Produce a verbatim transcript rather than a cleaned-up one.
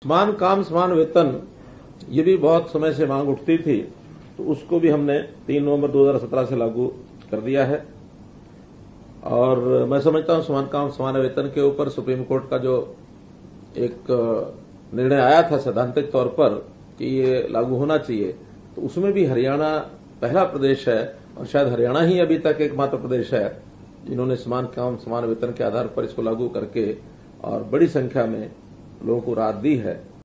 समान काम समान वेतन, ये भी बहुत समय से मांग उठती थी, तो उसको भी हमने तीन नवंबर दो हज़ार सत्रह से लागू कर दिया है। और मैं समझता हूं समान काम समान वेतन के ऊपर सुप्रीम कोर्ट का जो एक निर्णय आया था सैद्धांतिक तौर पर कि ये लागू होना चाहिए, तो उसमें भी हरियाणा पहला प्रदेश है और शायद हरियाणा ही अभी तक एकमात्र प्रदेश है जिन्होंने समान काम समान वेतन के आधार पर इसको लागू करके और बड़ी संख्या में लोगों को राहत दी है।